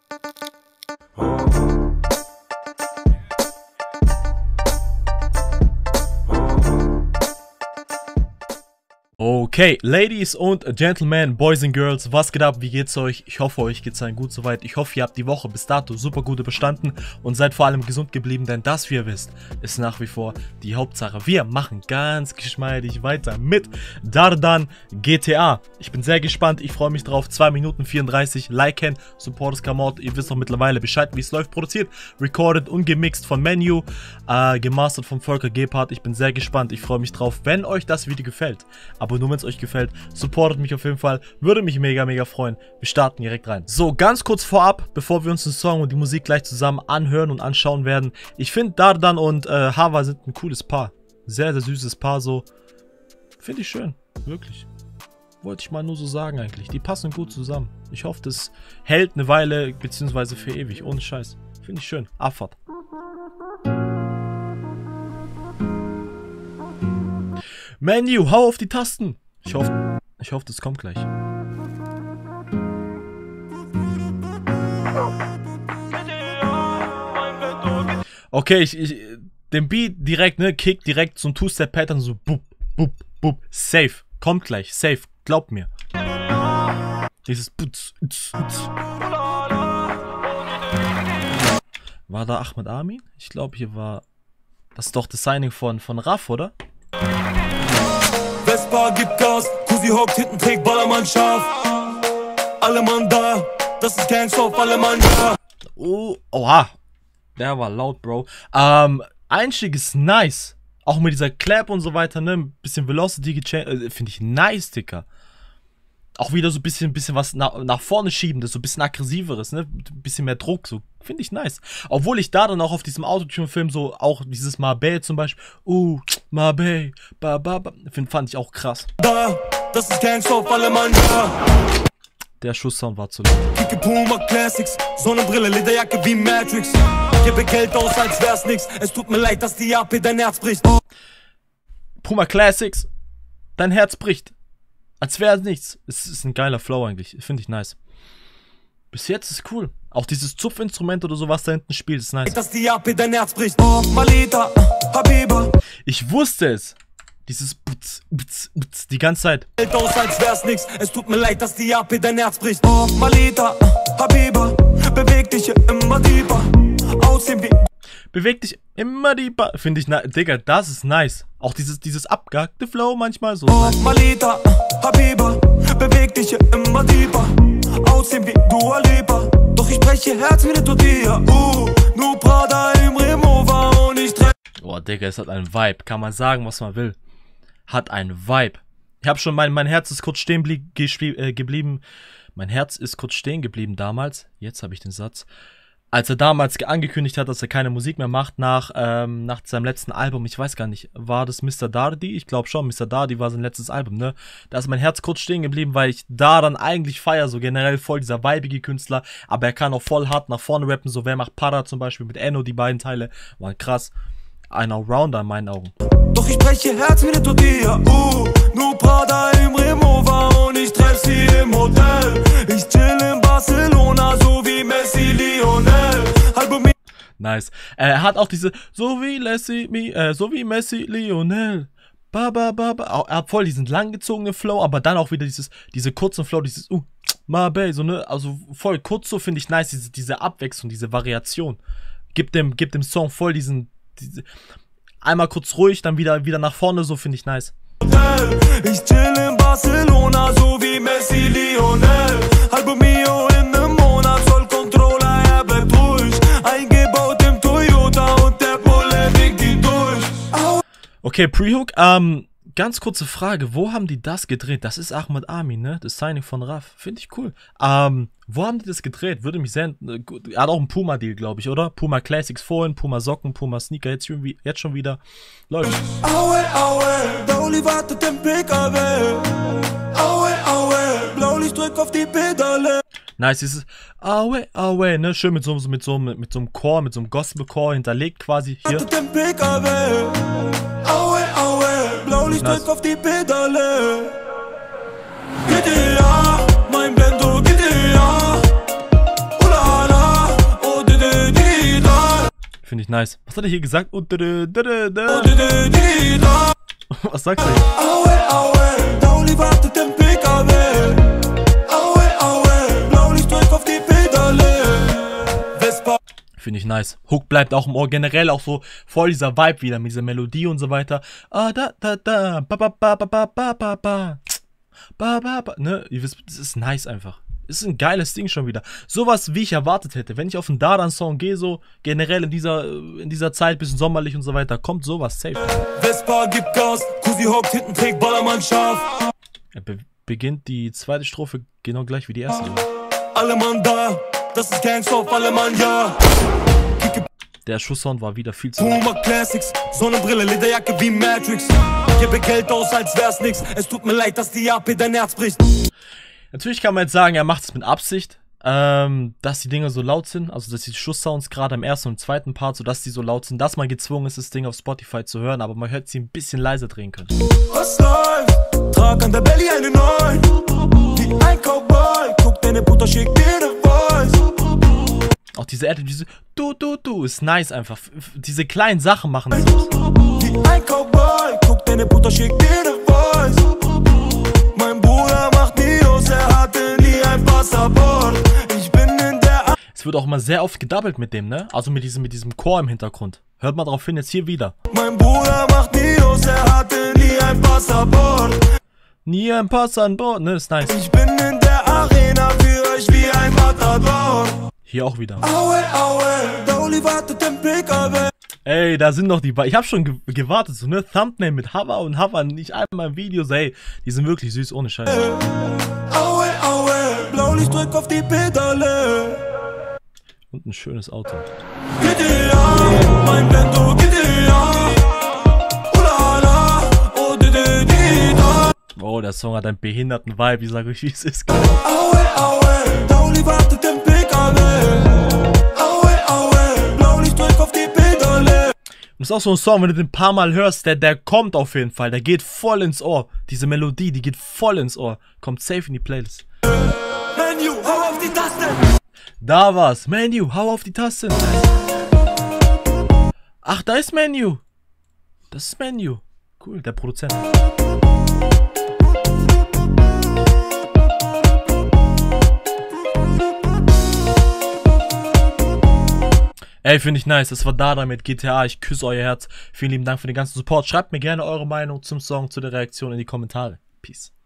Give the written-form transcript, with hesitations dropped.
Okay, Ladies und Gentlemen, Boys and Girls, was geht ab, wie geht's euch? Ich hoffe, euch geht's allen gut soweit. Ich hoffe, ihr habt die Woche bis dato super gut überstanden und seid vor allem gesund geblieben, denn das, wie ihr wisst, ist nach wie vor die Hauptsache. Wir machen ganz geschmeidig weiter mit Dardan GTA. Ich bin sehr gespannt, ich freue mich drauf. 2 Minuten 34, liken, Supporters come out. Ihr wisst doch mittlerweile Bescheid, wie es läuft. Produziert, recorded und gemixt von Menu, gemastert von Volker Gebhardt. Ich bin sehr gespannt, ich freue mich drauf. Wenn euch das Video gefällt, aber nur wenn es euch gefällt, supportet mich auf jeden Fall, würde mich mega freuen. Wir starten direkt rein. So, ganz kurz vorab, bevor wir uns den Song und die Musik gleich zusammen anhören und anschauen werden. Ich finde, Dardan und Hava sind ein cooles Paar. Sehr süßes Paar, so. Finde ich schön, wirklich. Wollte ich mal nur so sagen eigentlich. Die passen gut zusammen. Ich hoffe, das hält eine Weile, beziehungsweise für ewig, ohne Scheiß. Finde ich schön. Abfahrt. Menu, hau auf die Tasten. Ich hoffe, das kommt gleich. Okay, den Beat direkt, ne, Kick direkt, so ein Two-Step-Pattern, so bup, bup, bup, safe. Kommt gleich, safe, glaubt mir. Dieses Putz, Utz, Utz. War da Ahmed Amin? Ich glaube, hier war... Das ist doch das Signing von Raff, oder? Vespa gibt Gas, Kusi hockt hinten, trägt Ballermann scharf. Alle Mann da, das ist Gangstop, alle Mann da. Oh, oha. Der war laut, Bro. Einstieg ist nice. Auch mit dieser Clap und so weiter, ne? Ein bisschen Velocity gechanged. Finde ich nice, Dicker. Auch wieder so ein bisschen was nach vorne schiebendes, so ein bisschen aggressiveres, ne? Ein bisschen mehr Druck, so. Finde ich nice. Obwohl ich da dann auch auf diesem Autotune-Film so auch dieses Marbey zum Beispiel, Marbey, fand ich auch krass. Da, das ist Gangstop, alle Mann da. Der Schusssound war zu laut. Kicke Puma Classics, Sonnenbrille, Lederjacke wie Matrix. Gebe Geld aus, als wär's nix. Es tut mir leid, dass die AP dein Herz bricht. Puma Classics, dein Herz bricht. Als wäre es nichts. Es ist ein geiler Flow eigentlich. Finde ich nice. Bis jetzt ist cool. Auch dieses Zupfinstrument oder so, was da hinten spielt, ist nice. Dass die AP dein Herz bricht. Oh, Malita, Habiba. Ich wusste es. Dieses Butz, Butz, Butz, die ganze Zeit. Geld aus, als wär's nix. Es tut mir leid, dass die AP dein Herz bricht. Oh, Malita, Habiba. Beweg dich immer tiefer. Aussehen wie... Beweg dich immer tiefer. Finde ich, Digga, das ist nice. Auch dieses abgehackte Flow manchmal so. Oh, Malita, Habiba. Beweg dich immer tiefer. Aussehen wie Dua Lipa. Doch ich spreche Herz wie eine Tortilla. Nur Prada im Remover und ich treffe. Boah, Digga, es hat einen Vibe. Kann man sagen, was man will. Hat einen Vibe. Ich habe schon, mein Herz ist kurz stehen geblieben. Mein Herz ist kurz stehen geblieben damals. Jetzt habe ich den Satz. Als er damals angekündigt hat, dass er keine Musik mehr macht nach seinem letzten Album, ich weiß gar nicht, war das Mr. Dardi? Ich glaube schon, Mr. Dardi war sein letztes Album, ne? Da ist mein Herz kurz stehen geblieben, weil ich da dann eigentlich feiere, so generell voll dieser weibige Künstler, aber er kann auch voll hart nach vorne rappen, so wer macht Para zum Beispiel mit Enno, die beiden Teile, waren krass. Ein Allrounder in meinen Augen. Doch ich spreche Herz wie eine Tortilla, nur Prada im Remover und ich treff sie im Hotel. Ich chill in Barcelona, so wie Messi, Lionel. Nice. Er hat auch diese, so wie Messi, Lionel. Er hat voll diesen langgezogenen Flow, aber dann auch wieder diese kurzen Flow, dieses, Marbey, so, ne, also voll kurz, so finde ich nice, diese Abwechslung, diese Variation. Gibt dem Song voll einmal kurz ruhig, dann wieder nach vorne, so finde ich nice. Ich chill in Barcelona, so wie Messi, Lionel. Halbo Mio in einem Monat, Zollcontroller, er bleibt ruhig. Eingebaut im Toyota und der Bulle winkt ihn durch. Okay, Pre-Hook, ganz kurze Frage, wo haben die das gedreht? Das ist Ahmed Amin, ne? Das Signing von Raff, finde ich cool. Wo haben die das gedreht? Würde mich sehr... Er hat auch einen Puma-Deal, glaube ich, oder? Puma Classics vorhin, Puma Socken, Puma Sneaker, jetzt schon wieder. Läuft. Aue, aue, Blauli wartet im PKW. Aue, aue, Blaulicht drückt auf die Pedale. Nice, dieses Aue, aue, ne? Schön mit so einem Chor, mit so einem Gospel-Chor hinterlegt quasi. Hier. Wartet im PKW. Aue, aue, Blaulicht drückt auf die Pedale. GTA, mein Blendo, GTA. Ulala. Finde ich nice. Was hat er hier gesagt? Was sagst du? Dauli wartet im PKW. Blaulicht drückt auf die Pedale. Vespa. Finde ich nice. Hook bleibt auch im Ohr, generell auch so voll dieser Vibe wieder mit dieser Melodie und so weiter. Ah, da, ba, ba, ba, ba, ba, ba, ba, ba. Ne, ihr wisst, das ist nice einfach. Ist ein geiles Ding schon wieder. Sowas, wie ich erwartet hätte. Wenn ich auf einen Dadan-Song gehe, so generell in dieser Zeit, bisschen sommerlich und so weiter, kommt sowas safe. Vespa gibt Gas, Kusi hockt hinten, trägt Ballermann scharf. Er beginnt die zweite Strophe genau gleich wie die erste. Alle Mann da, das ist Gangstop, alle Mann ja. Der Schusssound war wieder viel zu Puma Classics, Sonnenbrille, Lederjacke wie Matrix. Gebe Geld aus, als wär's nix. Es tut mir leid, dass die AP dein Herz bricht. Natürlich kann man jetzt sagen, er macht es mit Absicht, dass die Dinge so laut sind, also dass die Schusssounds gerade im ersten und zweiten Part, so dass die so laut sind, dass man gezwungen ist, das Ding auf Spotify zu hören, aber man hört sie ein bisschen leiser drehen können. Was läuft? Trag an der Belly eine 9. Wie ein Cowboy, guck deine Butter, schick dir ne Voice. Auch diese Erde, diese du, ist nice einfach. Diese kleinen Sachen machen das. Wie ein Cowboy, guck deine Butter, schick dir ne Voice. Mein Bruder macht Nios, er hatte nie ein Passport. Ich bin in der... Es wird auch mal sehr oft gedoubelt mit dem, ne? Also mit diesem Chor im Hintergrund. Hört mal drauf hin, jetzt hier wieder. Mein Bruder macht Nios, er hatte nie ein Passport. Nie ein Pass an Bord, ne? Ist nice. Ich bin in der Arena für euch wie ein Matador. Hier auch wieder. Aue, Dauli wartet im PKW. Ey, da sind noch die Ich hab schon gewartet, so ne Thumbnail mit Hava und Hava, nicht einmal im Videos, ey. Die sind wirklich süß, ohne Scheiß. Aue, Blaulicht drückt auf die Pedale. Und ein schönes Auto. GTA, mein Bento, GTA. Ulala, oh, di-di-di-da. Oh, der Song hat einen behinderten Vibe, ich sag euch, wie es ist. Aue, Dauli wartet im PKW. Aue, Blaulicht drückt auf die Pedale. Und ist auch so ein Song, wenn du den ein paar Mal hörst, der kommt auf jeden Fall, der geht voll ins Ohr. Diese Melodie, die geht voll ins Ohr. Kommt safe in die Playlist. Menu, hau auf die Taste. Da war's. Menu, hau auf die Taste. Ach, da ist Menu. Das ist Menu. Cool, der Produzent. Ey, finde ich nice. Das war Dada mit GTA. Ich küsse euer Herz. Vielen lieben Dank für den ganzen Support. Schreibt mir gerne eure Meinung zum Song, zu der Reaktion in die Kommentare. Peace.